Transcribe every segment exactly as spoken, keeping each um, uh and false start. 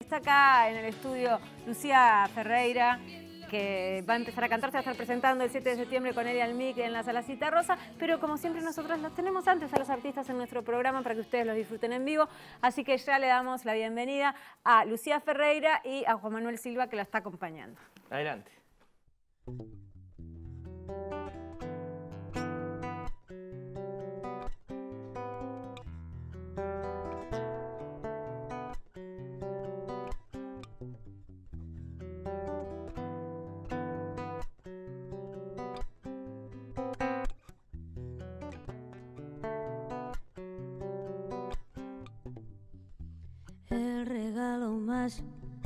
Está acá en el estudio Lucía Ferreira, que va a empezar a cantar, se va a estar presentando el siete de septiembre con Eddie Almic en la Salacita Rosa, pero como siempre nosotros los tenemos antes a los artistas en nuestro programa para que ustedes los disfruten en vivo, así que ya le damos la bienvenida a Lucía Ferreira y a Juan Manuel Silva, que la está acompañando. Adelante. El regalo más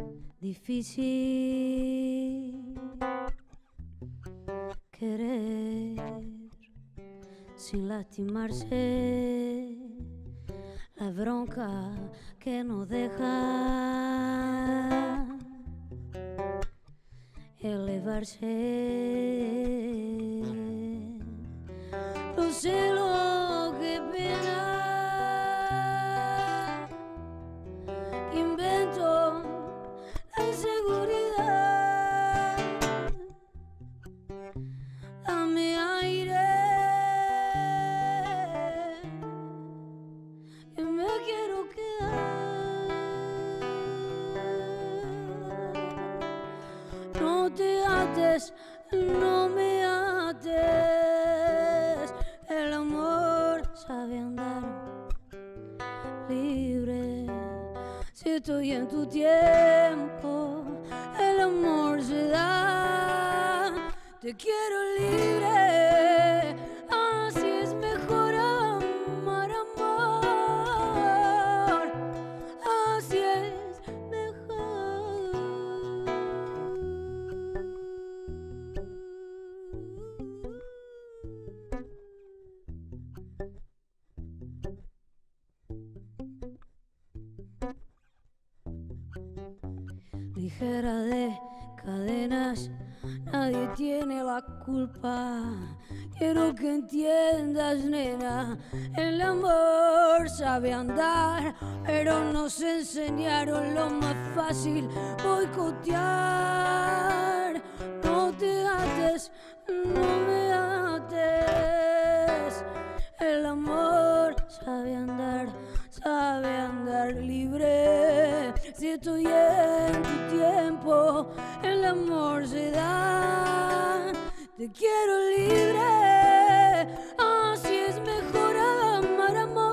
difícil, querer sin lastimarse, la bronca que no deja elevarse, los celos que pena. Invento la inseguridad, dame aire, que me quiero quedar. No te ates, no me ates, el amor sabe andar libre. Si estoy en tu tiempo, el amor se da. Te quiero libre, así es mejor amar, amor. Así es mejor. Ligera de cadenas, nadie tiene la culpa. Quiero que entiendas, nena, el amor sabe andar, pero nos enseñaron lo más fácil, boicotear. No te ates, no me ates, el amor sabe andar, sabe andar libre. Si estoy en tu tiempo, el amor se da. Te quiero libre, así es mejor amar,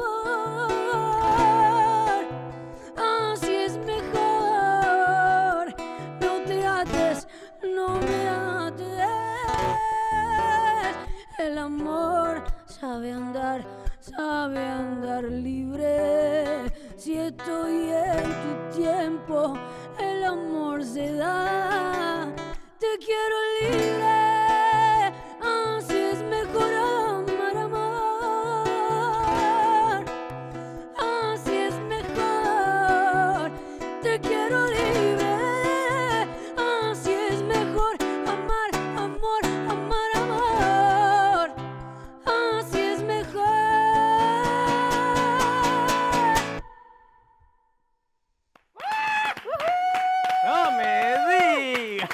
amor. Así es mejor. No te ates, no me ates. El amor sabe andar, sabe andar libre. Si estoy en tu tiempo, el amor se da. Te quiero libre, así es mejor amar, amor. Así es mejor. Te quiero libre, así es mejor amar, amor, amar, amor. Así es mejor. ¡No me digas!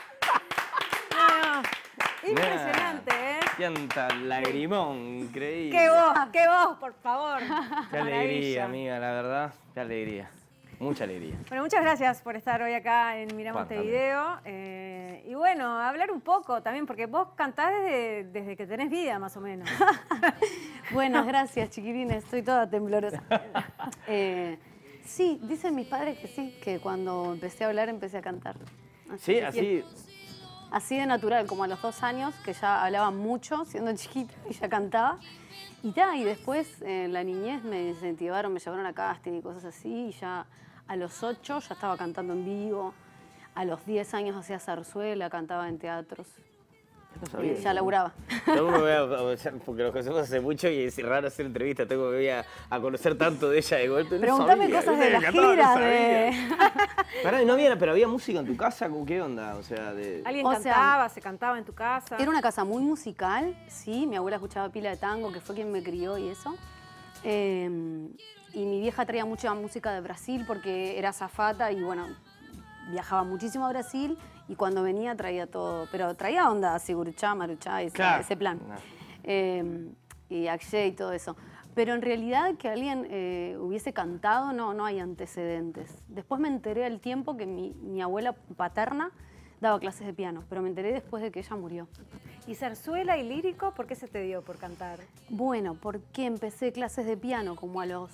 Impresionante, ¿eh? Sienta lagrimón, increíble. ¡Qué voz, qué voz, por favor! Qué alegría, amiga, la verdad. Qué alegría. Mucha alegría. Bueno, muchas gracias por estar hoy acá en Mirá Juan, Montevideo. Eh, y bueno, hablar un poco también, porque vos cantás desde, desde que tenés vida, más o menos. Buenas, gracias, chiquilines. Estoy toda temblorosa. Eh, sí, dicen mis padres que sí, que cuando empecé a hablar empecé a cantar. Sí, que así. Así de natural, como a los dos años, que ya hablaba mucho, siendo chiquita, y ya cantaba. Y ya, y después en la niñez me incentivaron, me llevaron a casting y cosas así, y ya a los ocho ya estaba cantando en vivo. A los diez años hacía zarzuela, cantaba en teatros. No sabía. Ya laburaba. Yo me voy a, porque los conocemos hace mucho y es raro hacer entrevistas, tengo que voy a, a conocer tanto de ella de golpe. No Preguntame sabía, cosas de me las encantaba, giras. no De... Pará, no había, pero había música en tu casa, ¿qué onda? O sea, de... ¿Alguien O cantaba, sea, se cantaba en tu casa? Era una casa muy musical, sí. Mi abuela escuchaba pila de tango, que fue quien me crió y eso. Eh, y mi vieja traía mucha música de Brasil porque era azafata y bueno, viajaba muchísimo a Brasil y cuando venía traía todo, pero traía onda, Siguruchá, Maruchá, ese, Claro. ese plan. No. Eh, y Akshay y todo eso. Pero en realidad que alguien eh, hubiese cantado, no, no hay antecedentes. Después me enteré al tiempo que mi, mi abuela paterna daba clases de piano, pero me enteré después de que ella murió. ¿Y zarzuela y lírico por qué se te dio por cantar? Bueno, porque empecé clases de piano como a los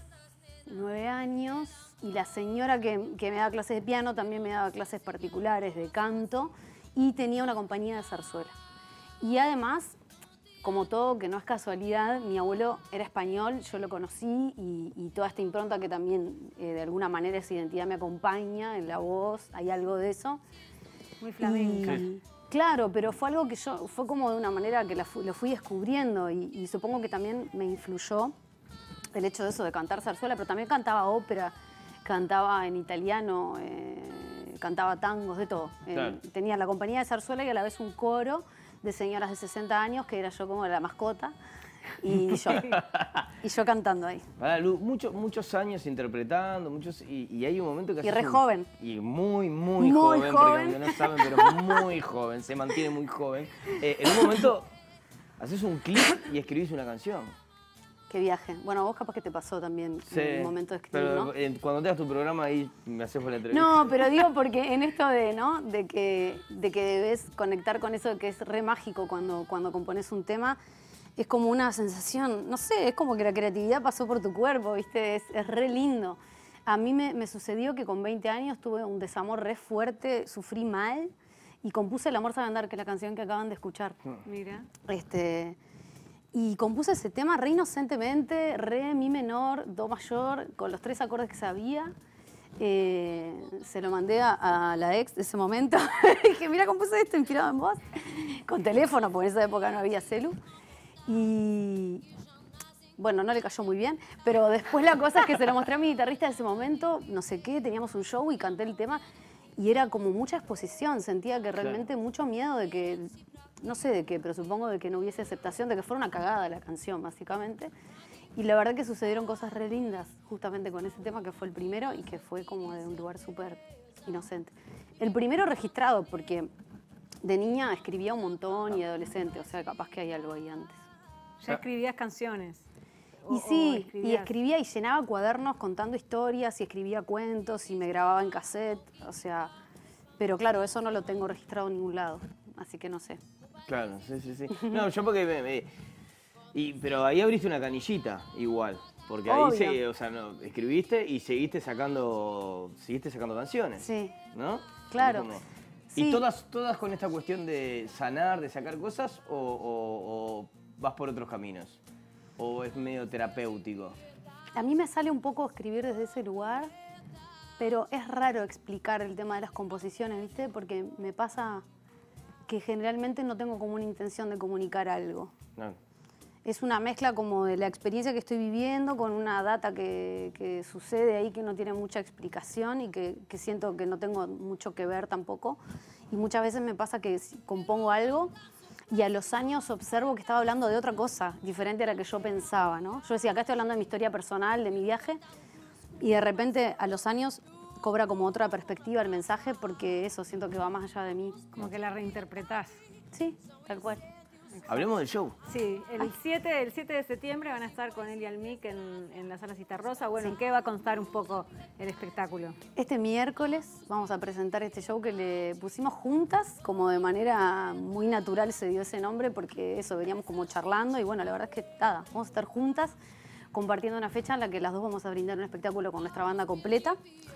nueve años y la señora que, que me daba clases de piano también me daba clases particulares de canto y tenía una compañía de zarzuela. Y además, como todo, que no es casualidad, mi abuelo era español, yo lo conocí y, y toda esta impronta que también eh, de alguna manera esa identidad me acompaña en la voz, hay algo de eso. Muy flamenca. Y, claro, pero fue algo que yo, fue como de una manera que la fu- lo fui descubriendo y, y supongo que también me influyó el hecho de eso, de cantar zarzuela, pero también cantaba ópera, cantaba en italiano, eh, cantaba tangos, de todo. Eh, Claro. tenía la compañía de zarzuela y a la vez un coro de señoras de sesenta años, que era yo como la mascota, y yo, y yo cantando ahí. Pará, Lu, mucho- muchos años interpretando, muchos y, y hay un momento que Y haces re un- joven. Y muy, muy, Muy joven, joven. porque no saben, pero muy joven, se mantiene muy joven. Eh, en un momento haces un clip y escribís una canción. Qué viaje. Bueno, a vos capaz que te pasó también en el momento de escribir, pero, ¿no? eh, cuando tengas tu programa ahí me haces por la entrevista. No, pero digo porque en esto de, ¿no? De que, de que debes conectar con eso que es re mágico cuando, cuando compones un tema, es como una sensación, no sé, es como que la creatividad pasó por tu cuerpo, ¿viste? Es, es re lindo. A mí me, me sucedió que con veinte años tuve un desamor re fuerte, sufrí mal y compuse El amor sabe andar, que es la canción que acaban de escuchar. Mira. Este, y compuse ese tema re inocentemente, re, mi menor, do mayor, con los tres acordes que sabía. Eh, se lo mandé a, a la ex de ese momento. Dije, mira, compuse esto inspirado en vos. Con teléfono, porque en esa época no había celu. Y bueno, no le cayó muy bien, pero después la cosa es que se lo mostré a mi guitarrista de ese momento, no sé qué, teníamos un show y canté el tema y era como mucha exposición, sentía que realmente mucho miedo de que, no sé de qué, pero supongo de que no hubiese aceptación, de que fuera una cagada la canción, básicamente. Y la verdad que sucedieron cosas re lindas justamente con ese tema que fue el primero y que fue como de un lugar súper inocente. El primero registrado, porque de niña escribía un montón y de adolescente, o sea, capaz que hay algo ahí antes. Ya escribías canciones. O- Y o sí, y escribías- escribía y llenaba cuadernos contando historias y escribía cuentos y me grababa en cassette, o sea, pero claro, eso no lo tengo registrado en ningún lado, así que no sé. Claro, sí, sí, sí. No, yo porque me, me- y, pero ahí abriste una canillita igual. Porque ahí Obvio. se, o sea, no, escribiste y seguiste sacando, seguiste sacando canciones. Sí. ¿No? Claro. Como- Sí. ¿Y todas, todas con esta cuestión de sanar, de sacar cosas, o, o- o vas por otros caminos? ¿O es medio terapéutico? A mí me sale un poco escribir desde ese lugar, pero es raro explicar el tema de las composiciones, ¿viste? Porque me pasa que generalmente no tengo como una intención de comunicar algo. No. Es una mezcla como de la experiencia que estoy viviendo con una data que, que sucede ahí que no tiene mucha explicación y que, que siento que no tengo mucho que ver tampoco. Y muchas veces me pasa que si compongo algo y a los años observo que estaba hablando de otra cosa diferente a la que yo pensaba, ¿no? Yo decía, acá estoy hablando de mi historia personal, de mi viaje, y de repente a los años cobra como otra perspectiva el mensaje porque eso siento que va más allá de mí. Como que la reinterpretás. Sí, tal cual. Hablemos del show. Sí, el siete, el siete de septiembre van a estar con Eli Almic en, en la Sala Citarrosa. Bueno, ¿en qué va a constar un poco el espectáculo? Este miércoles vamos a presentar este show que le pusimos juntas, como de manera muy natural se dio ese nombre, porque eso, veníamos como charlando y bueno, la verdad es que nada, vamos a estar juntas compartiendo una fecha en la que las dos vamos a brindar un espectáculo con nuestra banda completa.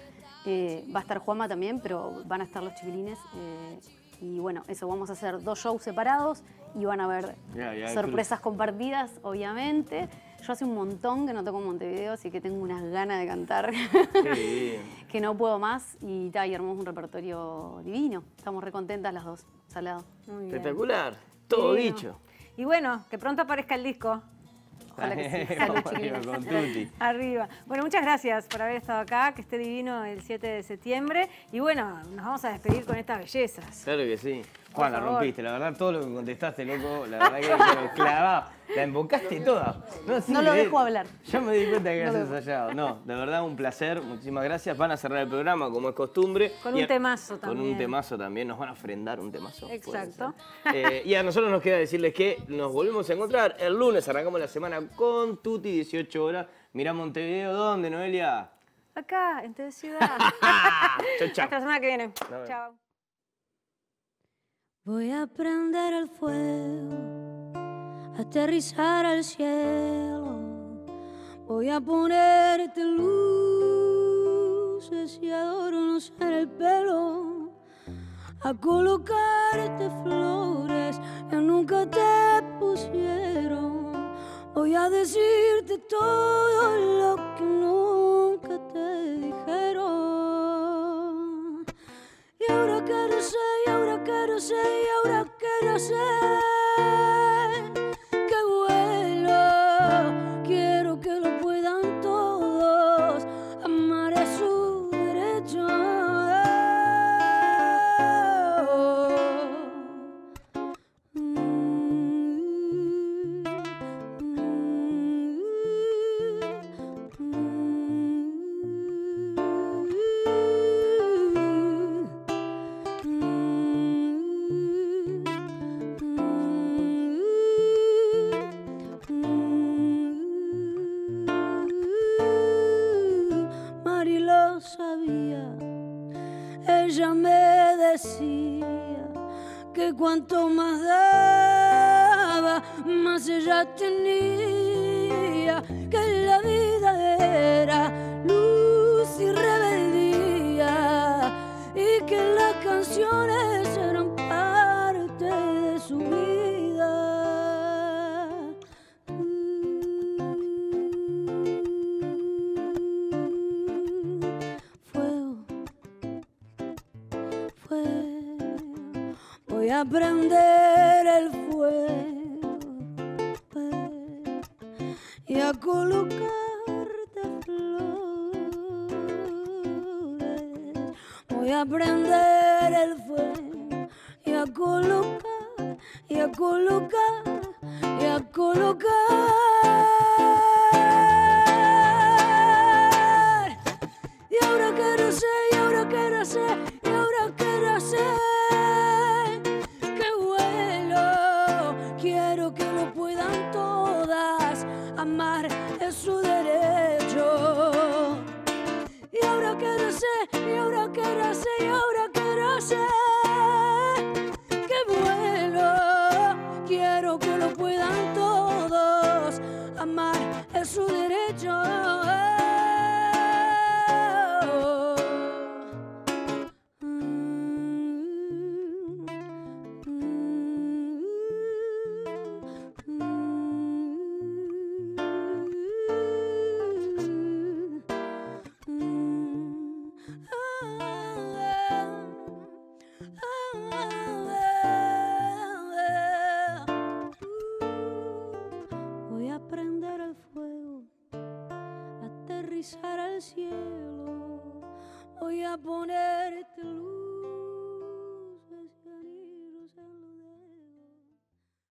Eh, va a estar Juanma también, pero van a estar los chiquilines. Eh, y bueno, eso, vamos a hacer dos shows separados y van a haber Ya, ya, sorpresas compartidas, obviamente. Yo hace un montón que no toco en Montevideo, así que tengo unas ganas de cantar Sí. que no puedo más y, ta, y armamos un repertorio divino. Estamos re contentas las dos, salado. Muy bien. Espectacular. Todo Divino. dicho. Y bueno, que pronto aparezca el disco. Ojalá que sí. Salud, Vamos arriba chiquilines. con Tuti. Arriba. Bueno, muchas gracias por haber estado acá, que esté divino el siete de septiembre. Y bueno, nos vamos a despedir con estas bellezas. Claro que sí. Juan, la favor. rompiste. La verdad, todo lo que contestaste, loco, la verdad que quedó clavado. La embocaste toda. No, sí, No lo de- dejo hablar. Ya me di cuenta que No has lo- ensayado. No, de verdad un placer, muchísimas gracias. Van a cerrar el programa como es costumbre. Con Y un a- temazo Con un también. temazo también, nos van a ofrendar un temazo. puede Exacto. ser. Eh, y a nosotros nos queda decirles que nos volvemos a encontrar el lunes, arrancamos la semana con Tuti, dieciocho horas. Mirá Montevideo, ¿dónde, Noelia? Acá, en T Ciudad. Chau, chau. Hasta la semana que viene. vemos. Chao. Voy a prender el fuego, aterrizar al cielo. Voy a ponerte luces y adornos en el pelo, a colocarte flores que nunca te pusieron. Voy a decirte todo lo que nunca te dijeron. Y ahora quiero ser, y ahora quiero ser, y ahora quiero ser que vuelo. Quiero que lo puedan todos amar a su derecho. Mari lo sabía, ella me decía que cuanto más daba, más ella tenía, que la vida era luz y rebeldía y que las canciones eran parte de su vida. Fuego, fuego, voy a prender el fuego, fuego, y a colocarte flores. Voy a prender el fuego y a colocar, y a colocar, y a colocar. Y ahora quiero ser, y ahora quiero ser, y ahora quiero ser que vuelo. Quiero que lo puedan todas amar, es su derecho. Y ahora quiero ser, y ahora quiero ser, y ahora quiero ser que vuelo. Quiero que lo puedan todos amar, es su derecho. Voy a prender el fuego, aterrizar al cielo. Voy a ponerte luz.